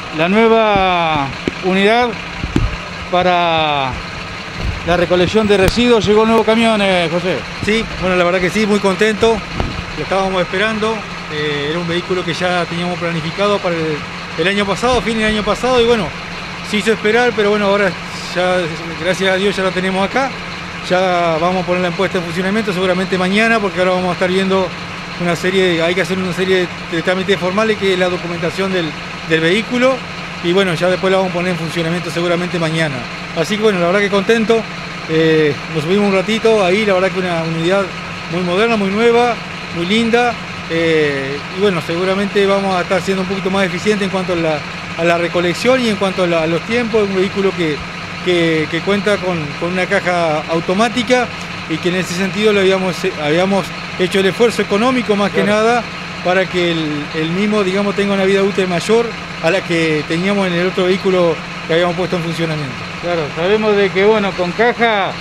la nueva unidad para la recolección de residuos. Llegó el nuevo camión, José. Sí, bueno, la verdad que sí, muy contento. Lo estábamos esperando. Era un vehículo que ya teníamos planificado para el año pasado, fin del año pasado, y bueno, se hizo esperar, pero bueno, ahora ya, gracias a Dios, ya lo tenemos acá. Ya vamos a ponerla en puesta en funcionamiento seguramente mañana, porque ahora vamos a estar viendo una serie, hay que hacer una serie de trámites formales, que es la documentación del vehículo, y bueno, ya después la vamos a poner en funcionamiento seguramente mañana. Así que bueno, la verdad que contento. Nos subimos un ratito ahí, la verdad que una unidad muy moderna, muy nueva, muy linda, y bueno, seguramente vamos a estar siendo un poquito más eficientes en cuanto a la recolección y en cuanto a los tiempos. Es un vehículo que cuenta con una caja automática, y que en ese sentido le habíamos hecho el esfuerzo económico más que nada para que el mismo, digamos, tenga una vida útil mayor a la que teníamos en el otro vehículo que habíamos puesto en funcionamiento. Claro, sabemos de que bueno, con caja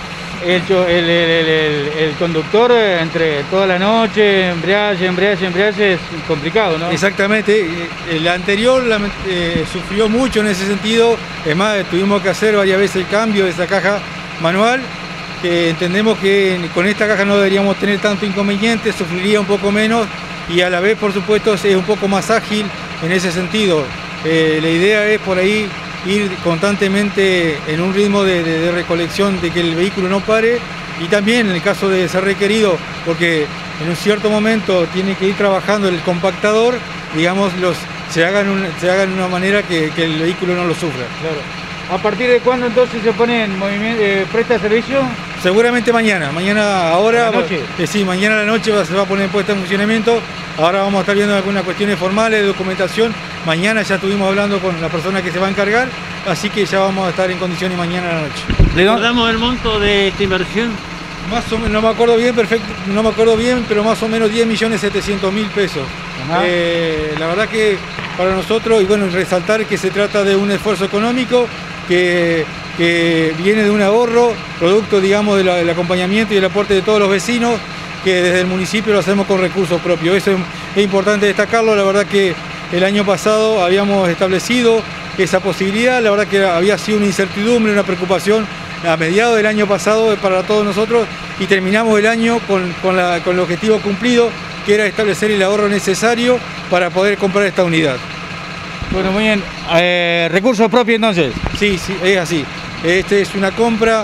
el conductor entre toda la noche, embriague, es complicado, ¿no? Exactamente. La anterior sufrió mucho en ese sentido. Es más, tuvimos que hacer varias veces el cambio de esa caja manual, que entendemos que con esta caja no deberíamos tener tanto inconveniente, sufriría un poco menos, y a la vez, por supuesto, es un poco más ágil en ese sentido. La idea es por ahí ir constantemente en un ritmo de recolección, de que el vehículo no pare, y también en el caso de ser requerido, porque en un cierto momento tiene que ir trabajando el compactador, digamos, se haga de una manera que el vehículo no lo sufra. Claro. ¿A partir de cuándo entonces se pone en movimiento, presta servicio? Seguramente mañana, ahora, ¿A la noche? Sí, mañana a la noche se va a poner en puesta en funcionamiento. Ahora vamos a estar viendo algunas cuestiones formales de documentación. Mañana ya estuvimos hablando con la persona que se va a encargar, así que ya vamos a estar en condiciones mañana a la noche. ¿Le damos el monto de esta inversión? Más o menos, no me acuerdo bien, pero más o menos 10.700.000 pesos. La verdad que para nosotros, y bueno, resaltar que se trata de un esfuerzo económico que viene de un ahorro, producto, digamos, del acompañamiento y el aporte de todos los vecinos, que desde el municipio lo hacemos con recursos propios. Eso es importante destacarlo. La verdad que el año pasado habíamos establecido esa posibilidad. La verdad que había sido una incertidumbre, una preocupación a mediados del año pasado para todos nosotros, y terminamos el año con el objetivo cumplido, que era establecer el ahorro necesario para poder comprar esta unidad. Bueno, muy bien. ¿Recursos propios entonces? Sí, es así. Este es una compra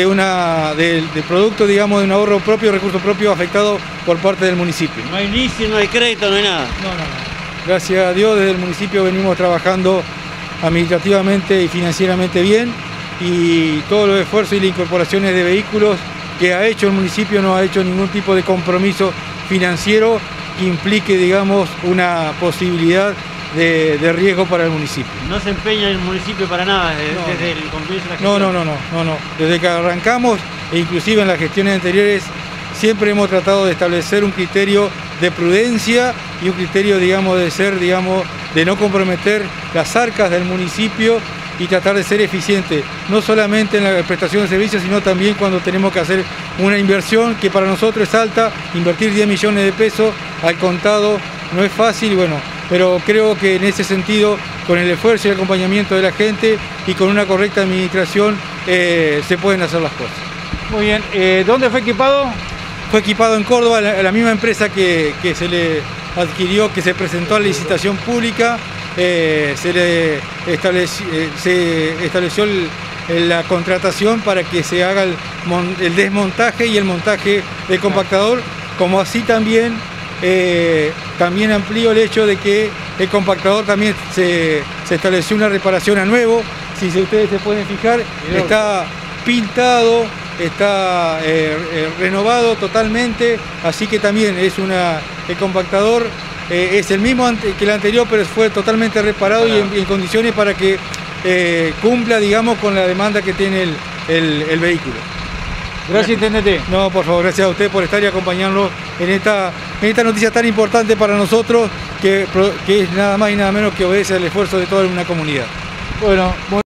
de producto, digamos, de un ahorro propio, recursos propios afectados por parte del municipio. No hay inicio, no hay crédito, no hay nada. No. Gracias a Dios, desde el municipio venimos trabajando administrativamente y financieramente bien, y todos los esfuerzos y las incorporaciones de vehículos que ha hecho el municipio no ha hecho ningún tipo de compromiso financiero que implique, digamos, una posibilidad de riesgo para el municipio. ¿No se empeña el municipio para nada desde el comienzo de la gestión? No. Desde que arrancamos, e inclusive en las gestiones anteriores, siempre hemos tratado de establecer un criterio de prudencia y un criterio, digamos, de no comprometer las arcas del municipio, y tratar de ser eficiente, no solamente en la prestación de servicios, sino también cuando tenemos que hacer una inversión que para nosotros es alta. Invertir 10 millones de pesos al contado no es fácil, bueno, pero creo que en ese sentido, con el esfuerzo y el acompañamiento de la gente y con una correcta administración, se pueden hacer las cosas. Muy bien. ¿Dónde fue equipado? Fue equipado en Córdoba, la misma empresa que se le adquirió, que se presentó a la licitación pública. Se estableció la contratación para que se haga el desmontaje y el montaje del compactador, como así también amplío el hecho de que el compactador también se estableció una reparación a nuevo. Si ustedes se pueden fijar, está pintado, está renovado totalmente, así que también es el compactador es el mismo que el anterior, pero fue totalmente reparado y en condiciones para que cumpla, digamos, con la demanda que tiene el vehículo. Gracias, intendente. No, por favor, gracias a usted por estar y acompañarnos en esta noticia tan importante para nosotros, que es nada más y nada menos que obedece al esfuerzo de toda una comunidad. Bueno,